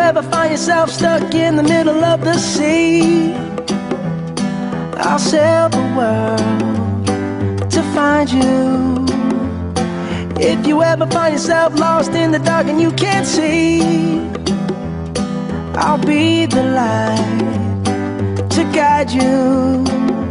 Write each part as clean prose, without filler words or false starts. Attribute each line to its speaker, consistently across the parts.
Speaker 1: ever find yourself stuck in the middle of the sea, I'll sail the world to find you. If you ever find yourself lost in the dark and you can't see, I'll be the light to guide you.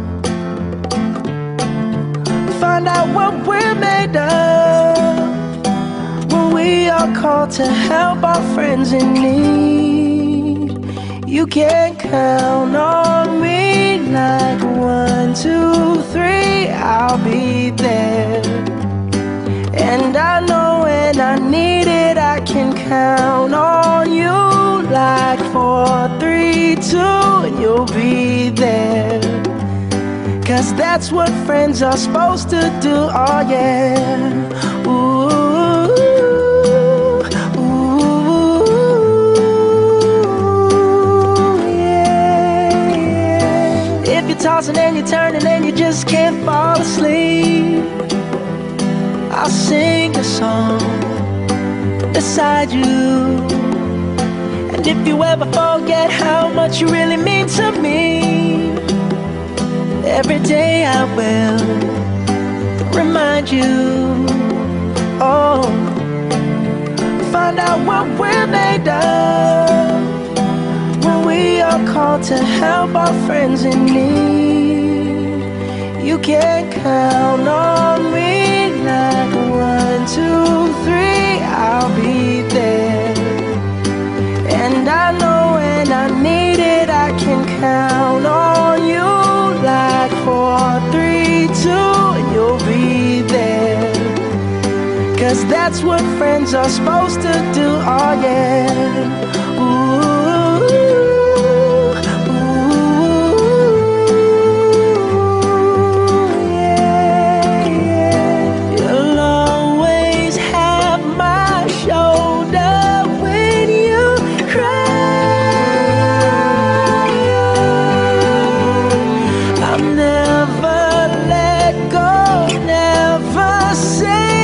Speaker 1: Find out what we're made of when we are called to help our friends in need. You can count on me like 1, 2, 3, I'll be there. And I know when I need it, I can count on you like 4, 3, 2, and you'll be there. 'Cause that's what friends are supposed to do, oh yeah. Ooh, ooh, yeah, yeah. If you're tossing and you're turning and you just can't fall asleep, I'll sing a song beside you. And if you ever forget how much you really mean to me, every day I will remind you. Oh, find out what we're made of when we are called to help our friends in need. You can count on me like 1, 2, 3, I'll be there. And I know when I need it, I can count on you like 4, 3, 2, and you'll be there. 'Cause that's what friends are supposed to do, oh yeah. Ooh, ooh, yeah, yeah. You'll always have my shoulder when you cry. I'll never let go, never say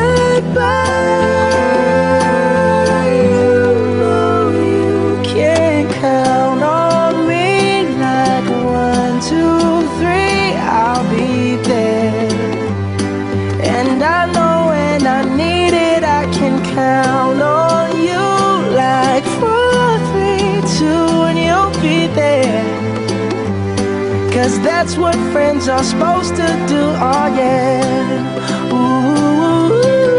Speaker 1: goodbye. You know you can count on me like 1, 2, 3, I'll be there. And I know when I need it, I can count on you like 4, 3, 2, and you'll be there. 'Cause that's what friends are supposed to do, oh yeah. Ooh,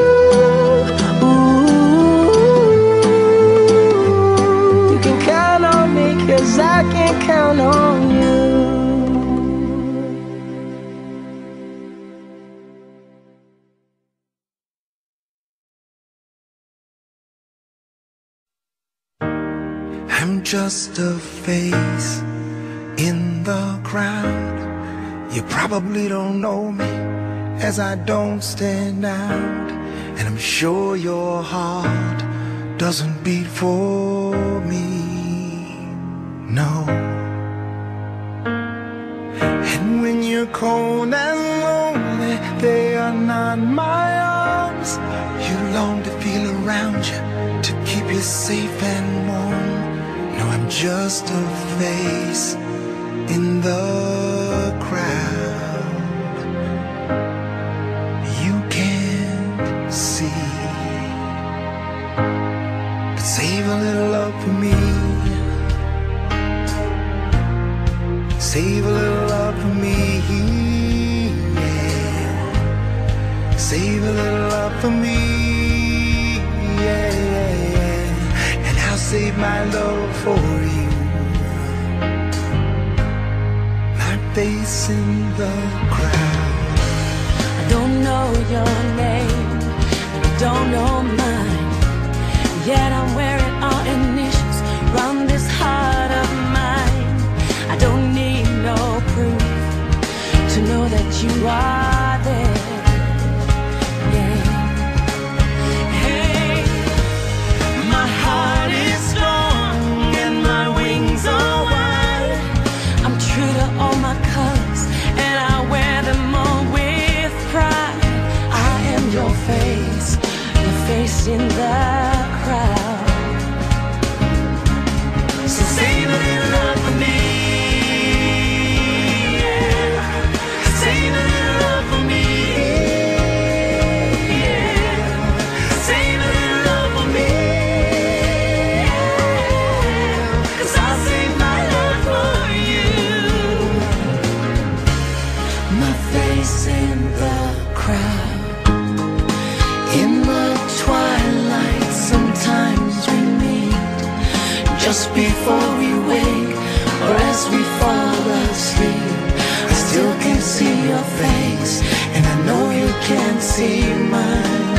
Speaker 1: ooh, you can count on me 'cause I can count on you.
Speaker 2: I'm just a face in the crowd. You probably don't know me, as I don't stand out. And I'm sure your heart doesn't beat for me, no. And when you're cold and lonely, they are not my arms. You long to feel around you, to keep you safe and warm. No, I'm just a face in the crowd. You can't see, but save a little love for me. Save a little love for me, yeah. Save a little love for me, yeah. And I'll save my love for you. Face in the crowd.
Speaker 3: I don't know your name, and you don't know mine, yet I'm wearing our initials round this heart of mine. I don't need no proof to know that you are there, yeah. Hey, my heart is strong and my wings are wide. I'm true to all my colors, and I wear them all with pride. I am your face in the crowd.
Speaker 2: see mine.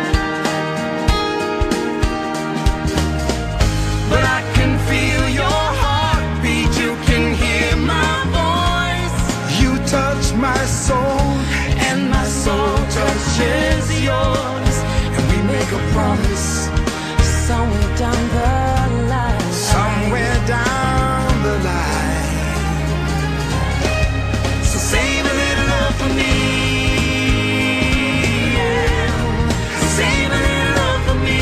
Speaker 2: But I can feel your heartbeat, you can hear my voice. You touch my soul, and my soul touches yours. And we make a promise,
Speaker 3: somewhere down the line.
Speaker 2: somewhere down the line. So save a little love for me. Yeah. Save a little love for me.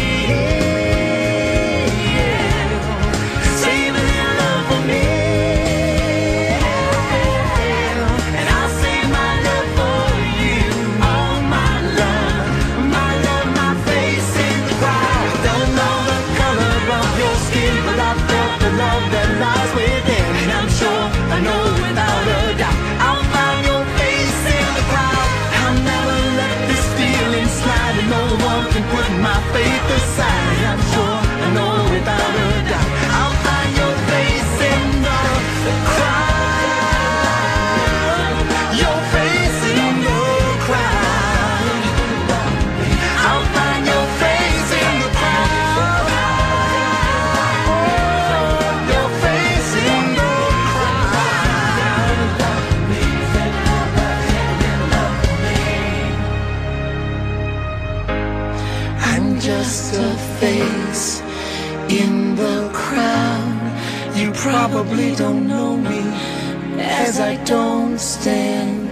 Speaker 2: Yeah. Save a little love for me. Yeah. And I'll save my love for you. All my love, my face in the crowd. Don't know the color of your skin, but I felt the love that lies within. And I'm sure, I know without a doubt, I'll find your face in the crowd. I'll never let this feeling slide, and no one can put my faith aside. I'm sure, I know without a doubt, I'll find your face in the crowd. Your face in the crowd. I'll find your face in the crowd. Your face in the crowd. I'm just a face in the crowd. You probably don't know me, as I don't stand